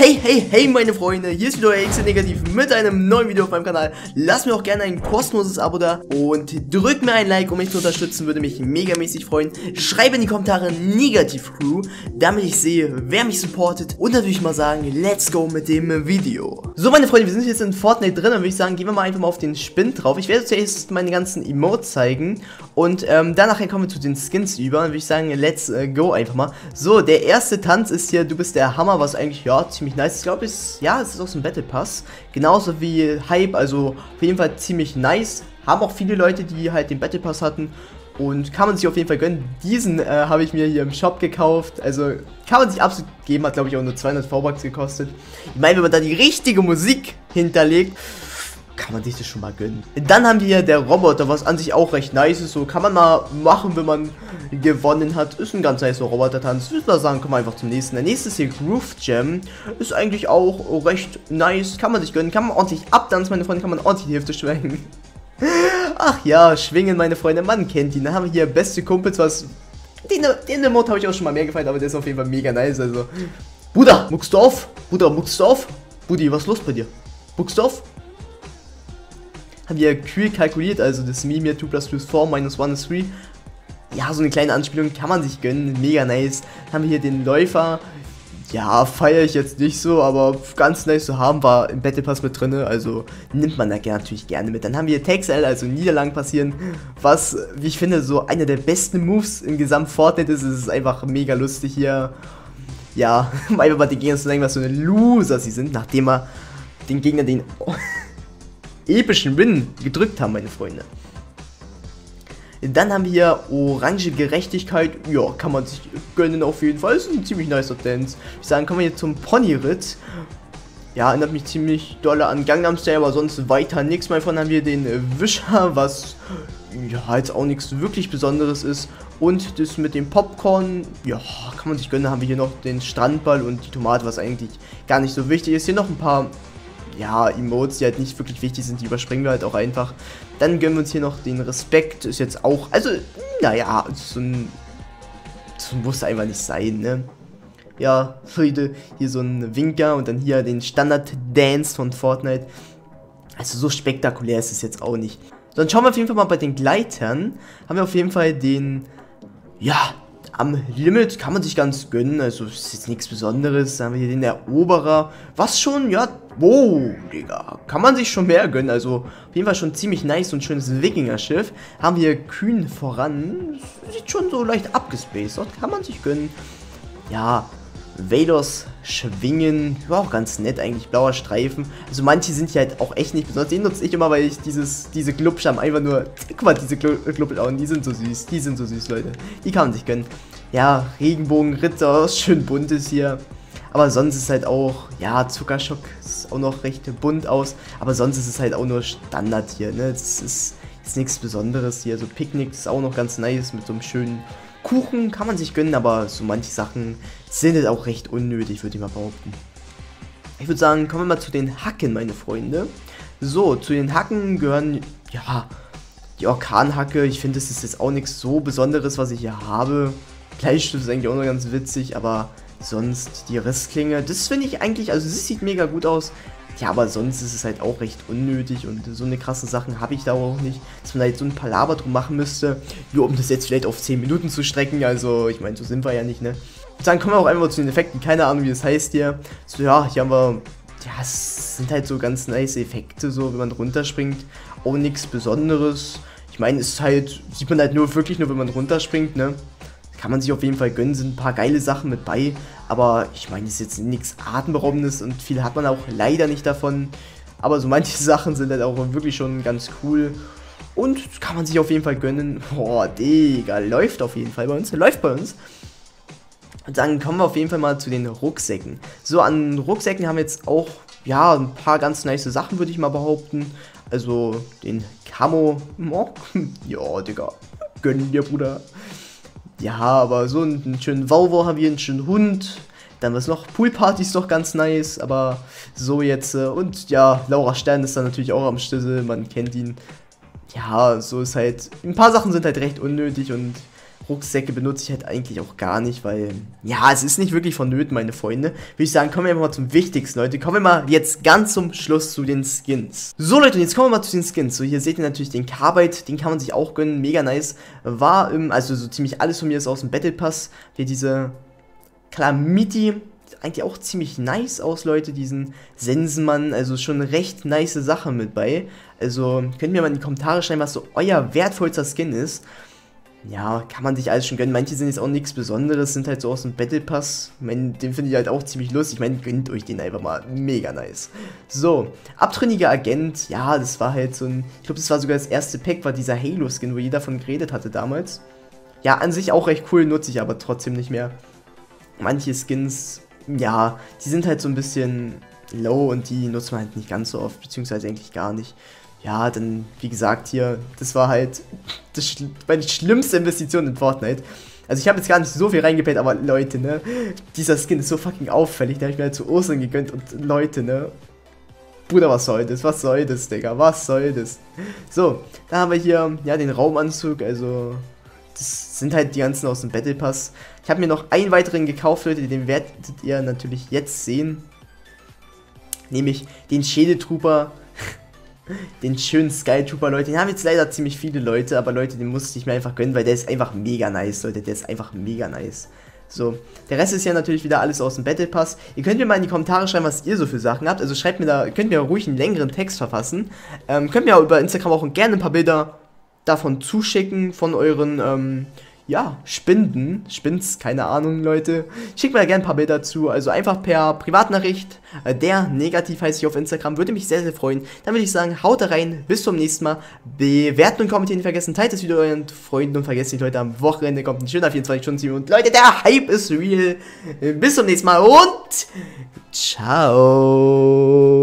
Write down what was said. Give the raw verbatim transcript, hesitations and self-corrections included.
Hey, hey, hey meine Freunde, hier ist wieder euer X Negativ mit einem neuen Video auf meinem Kanal. Lasst mir auch gerne ein kostenloses Abo da und drückt mir ein Like, um mich zu unterstützen, würde mich megamäßig freuen. Schreibt in die Kommentare Negativ Crew, damit ich sehe, wer mich supportet, und natürlich mal sagen, let's go mit dem Video. So meine Freunde, wir sind jetzt in Fortnite drin und würde ich sagen, gehen wir mal einfach mal auf den Spind drauf. Ich werde zuerst meine ganzen Emotes zeigen und ähm, danach kommen wir zu den Skins über und würde ich sagen, let's äh, go einfach mal. So, der erste Tanz ist hier, du bist der Hammer, was eigentlich, ja, ziemlich nice. Ich glaube, es ja, es ist aus dem Battle Pass. Genauso wie Hype, also auf jeden Fall ziemlich nice. Haben auch viele Leute, die halt den Battle Pass hatten. Und kann man sich auf jeden Fall gönnen. Diesen äh, habe ich mir hier im Shop gekauft. Also kann man sich absolut geben. Hat, glaube ich, auch nur zweihundert V-Bucks gekostet. Ich meine, wenn man da die richtige Musik hinterlegt, kann man sich das schon mal gönnen. Dann haben wir hier der Roboter, was an sich auch recht nice ist. So kann man mal machen, wenn man gewonnen hat. Ist ein ganz nice Roboter-Tanz. Ich würde sagen, kommen wir einfach zum nächsten. Der nächste ist hier Groove Jam. Ist eigentlich auch recht nice. Kann man sich gönnen. Kann man ordentlich abtanzen, meine Freunde. Kann man ordentlich die Hälfte schwingen. Ach ja, schwingen, meine Freunde. Man kennt ihn. Dann haben wir hier beste Kumpels, was... Den, den Mod habe ich auch schon mal mehr gefallen, aber der ist auf jeden Fall mega nice. Also, Bruder, muckst du auf? Bruder, muckst du auf? Budi, was ist los bei dir? Muckst du auf? Haben wir kühl kalkuliert, also das Meme hier zwei plus zwei ist vier, minus eins ist drei. Ja, so eine kleine Anspielung kann man sich gönnen, mega nice. Dann haben wir hier den Läufer. Ja, feiere ich jetzt nicht so, aber ganz nice zu haben, war im Battle Pass mit drin, also nimmt man da gerne, natürlich gerne mit. Dann haben wir Texel, also Niederlagen passieren, was, wie ich finde, so einer der besten Moves im gesamten Fortnite ist. Es ist einfach mega lustig hier. Ja, um einfach mal den Gegner zu sagen, was so eine Loser sie sind, nachdem er den Gegner den... epischen Win gedrückt haben, meine Freunde. Dann haben wir hier orange Gerechtigkeit. Ja, kann man sich gönnen auf jeden Fall. Ist ein ziemlich nicer Dance. Ich sagen, kommen wir jetzt zum Ponyritt. Ja, erinnert mich ziemlich doll an Gangnam Style, aber sonst weiter nichts. Mein Freund, haben wir den Wischer, was ja jetzt auch nichts wirklich Besonderes ist. Und das mit dem Popcorn, ja, kann man sich gönnen. Haben wir hier noch den Strandball und die Tomate, was eigentlich gar nicht so wichtig ist. Hier noch ein paar... ja, Emotes, die halt nicht wirklich wichtig sind, die überspringen wir halt auch einfach. Dann gönnen wir uns hier noch den Respekt, ist jetzt auch, also, naja, so ein, so muss einfach nicht sein, ne? Ja, Leute, hier so ein Winker und dann hier den Standard-Dance von Fortnite. Also so spektakulär ist es jetzt auch nicht. Dann schauen wir auf jeden Fall mal bei den Gleitern. Haben wir auf jeden Fall den, ja, am Limit kann man sich ganz gönnen, also ist jetzt nichts Besonderes. Dann haben wir hier den Eroberer, was schon, ja, wow, Digga, kann man sich schon mehr gönnen, also auf jeden Fall schon ziemlich nice und schönes Wikinger-Schiff. Haben wir kühn voran, sieht schon so leicht abgespaced aus, kann man sich gönnen. Ja, Vados schwingen, war auch ganz nett eigentlich, blauer Streifen. Also manche sind hier halt auch echt nicht besonders, den nutze ich immer, weil ich dieses, diese Glubscham einfach nur, guck mal, diese Glubbellauen, die sind so süß, die sind so süß, Leute. Die kann man sich gönnen. Ja, Regenbogenritter, schön buntes hier. Aber sonst ist es halt auch, ja, Zuckerschock ist auch noch recht bunt aus. Aber sonst ist es halt auch nur Standard hier, ne. Das ist, ist nichts Besonderes hier. So Picknick ist auch noch ganz nice mit so einem schönen Kuchen, kann man sich gönnen, aber so manche Sachen sind halt auch recht unnötig, würde ich mal behaupten. Ich würde sagen, kommen wir mal zu den Hacken, meine Freunde. So, zu den Hacken gehören, ja, die Orkanhacke. Ich finde, das ist jetzt auch nichts so Besonderes, was ich hier habe. Bleistift ist eigentlich auch noch ganz witzig, aber sonst die Rissklinge, das finde ich eigentlich, also das sieht mega gut aus. Ja, aber sonst ist es halt auch recht unnötig und so eine krasse Sachen habe ich da auch nicht, dass man da jetzt so ein Palaver drum machen müsste, nur um das jetzt vielleicht auf zehn Minuten zu strecken, also ich meine, so sind wir ja nicht, ne. Dann kommen wir auch einfach zu den Effekten, keine Ahnung wie das heißt hier. So, ja, hier haben wir, ja, es sind halt so ganz nice Effekte, so wenn man runterspringt, auch nichts Besonderes. Ich meine, es ist halt, sieht man halt nur wirklich nur, wenn man runterspringt, ne. Kann man sich auf jeden Fall gönnen, sind ein paar geile Sachen mit bei, aber ich meine, es ist jetzt nichts Atemberaubendes und viel hat man auch leider nicht davon, aber so manche Sachen sind halt auch wirklich schon ganz cool und kann man sich auf jeden Fall gönnen. Boah, Digga, läuft auf jeden Fall bei uns, läuft bei uns. Und dann kommen wir auf jeden Fall mal zu den Rucksäcken. So, an Rucksäcken haben wir jetzt auch, ja, ein paar ganz nice Sachen, würde ich mal behaupten. Also, den Camo, oh, ja, Digga, gönn dir, Bruder. Ja, aber so einen schönen Wauwau haben wir, einen schönen Hund. Dann was noch, Poolparty ist doch ganz nice, aber so jetzt. Und ja, Laura Stern ist dann natürlich auch am Schlüssel, man kennt ihn. Ja, so ist halt, ein paar Sachen sind halt recht unnötig und Rucksäcke benutze ich halt eigentlich auch gar nicht, weil, ja, es ist nicht wirklich vonnöten, meine Freunde. Würde ich sagen, kommen wir einfach mal zum Wichtigsten, Leute. Kommen wir mal jetzt ganz zum Schluss zu den Skins. So, Leute, und jetzt kommen wir mal zu den Skins. So, hier seht ihr natürlich den Carbide, den kann man sich auch gönnen, mega nice. War, im, also so ziemlich alles von mir ist aus dem Battle Pass. Hier diese Calamity, sieht eigentlich auch ziemlich nice aus, Leute. Diesen Sensenmann, also schon recht nice Sache mit bei. Also, könnt ihr mir mal in die Kommentare schreiben, was so euer wertvollster Skin ist. Ja, kann man sich alles schon gönnen. Manche sind jetzt auch nichts Besonderes, sind halt so aus dem Battle Pass. Ich meine, den finde ich halt auch ziemlich lustig. Ich meine, gönnt euch den einfach mal. Mega nice. So, abtrünniger Agent. Ja, das war halt so ein... Ich glaube, das war sogar das erste Pack, war dieser Halo-Skin, wo jeder von geredet hatte damals. Ja, an sich auch recht cool, nutze ich aber trotzdem nicht mehr. Manche Skins, ja, die sind halt so ein bisschen low und die nutzt man halt nicht ganz so oft, beziehungsweise eigentlich gar nicht. Ja, dann, wie gesagt, hier, das war halt das, meine schlimmste Investition in Fortnite. Also ich habe jetzt gar nicht so viel reingepayt, aber Leute, ne, dieser Skin ist so fucking auffällig, da habe ich mir halt zu Ostern gegönnt und Leute, ne, Bruder, was soll das, was soll das, Digga, was soll das? So, da haben wir hier, ja, den Raumanzug, also, das sind halt die ganzen aus dem Battle Pass. Ich habe mir noch einen weiteren gekauft, Leute, den werdet ihr natürlich jetzt sehen. Nämlich den Schädeltrooper. Den schönen Sky Trooper, Leute. Den haben jetzt leider ziemlich viele Leute, aber Leute, den musste ich mir einfach gönnen, weil der ist einfach mega nice, Leute. Der ist einfach mega nice. So, der Rest ist ja natürlich wieder alles aus dem Battle Pass. Ihr könnt mir mal in die Kommentare schreiben, was ihr so für Sachen habt. Also schreibt mir da, könnt mir ruhig einen längeren Text verfassen. Ähm, könnt mir auch über Instagram auch gerne ein paar Bilder davon zuschicken, von euren, ähm, ja, Spinden, Spins, keine Ahnung, Leute. Schickt mir da gerne ein paar Bilder zu, also einfach per Privatnachricht, äh, der negativ heißt ich auf Instagram, würde mich sehr, sehr freuen. Dann würde ich sagen, haut da rein, bis zum nächsten Mal, bewerten und kommentieren nicht vergessen, teilt das Video euren Freunden und vergesst nicht, Leute, am Wochenende kommt ein schöner vierundzwanzig-Stunden-Stream und Leute, der Hype ist real. Bis zum nächsten Mal und ciao.